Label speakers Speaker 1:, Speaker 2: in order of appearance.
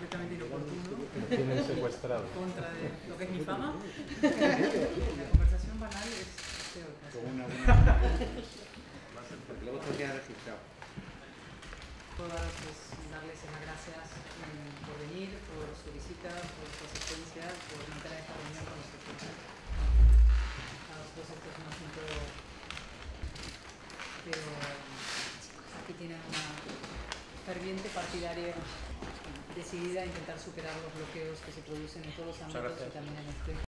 Speaker 1: perfectamente inoportuno.
Speaker 2: Me tienen secuestrado.
Speaker 1: En contra de lo que es mi fama. La conversación banal es peor.
Speaker 3: Luego todo queda registrado.
Speaker 1: Puedo darles las gracias por venir, por su visita, por su asistencia, por entrar a esta reunión con nosotros. A nosotros esto es un asunto, pero aquí tienen una ferviente partidaria decidida a intentar superar los bloqueos que se producen en todos los ámbitos y también en este.